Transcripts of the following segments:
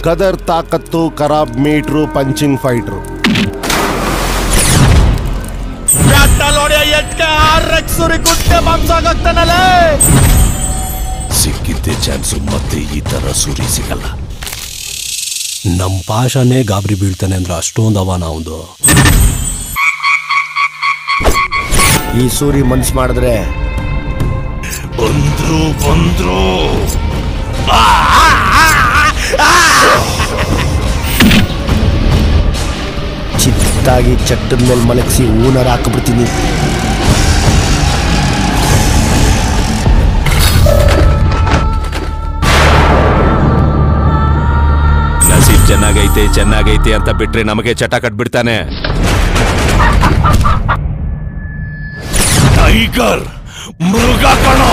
ಗದರ್ ತಾಕತ್ತು, ಖರಾಬ್ meter, punching fighter. ಸಿಕ್ಕಿದ್ದೆ ಚಾನ್ಸು, ಮತ್ತೆ ಈ ತರ ಸುರಿ ಸಿಗಲ್ಲ. ನಮ್ ಪಾಶನೇ ಗಾಬರಿ ಬೀಳ್ತಾನೆ ಅಂದ್ರೆ ಅಷ್ಟೊಂದು ಅವ ನಾವ್ದು. ಈ ಸೂರಿ ಮನ್ಸ್ ಮಾಡಿದ್ರೆ ಬಂದ್ರು ಚಿತ್ತಾಗಿ ಚಟ್ಟದ ಮೇಲೆ ಮಲಗಿಸಿ ಊನರ್ ಹಾಕ್ಬಿಡ್ತೀನಿ. ನಸೀಬ್ ಚೆನ್ನಾಗೈತೆ ಅಂತ ಬಿಟ್ರೆ ನಮಗೆ ಚಟ ಕಟ್ಬಿಡ್ತಾನೆ. ಟೈಗರ್ ಮೃಗ ಕಣೋ.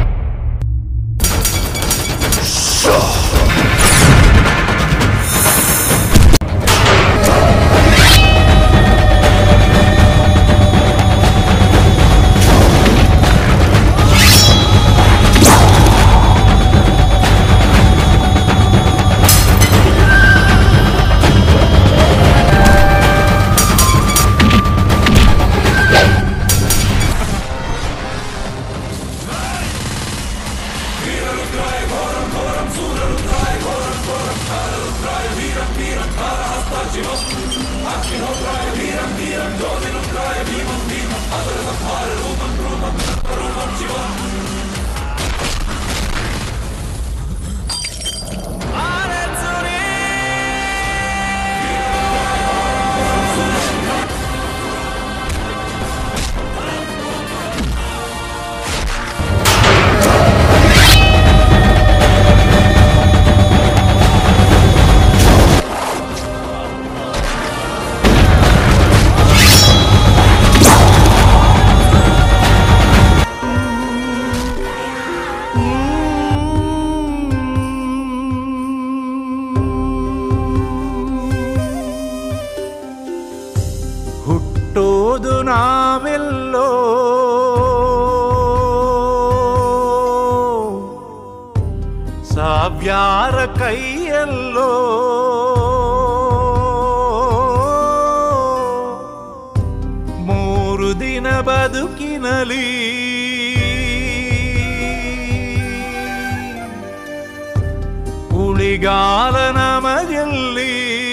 ಹುಟ್ಟೋದು ನಾವೆಲ್ಲೋ ಸಾವ್ಯಾರ ಕೈಯಲ್ಲೋ ಮೂರು ದಿನ ಬದುಕಿನಲಿ ಉಳಿಗಾಲ ನಮಗೆಲ್ಲಿ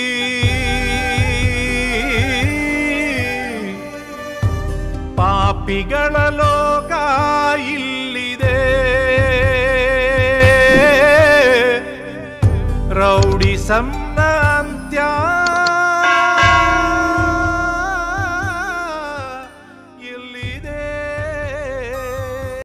ಪಾಪಿಗಳ ಲೋಕ ಇಲ್ಲಿದೆ ರೌಡಿ ಸಮ್ನ ಅಂತ್ಯ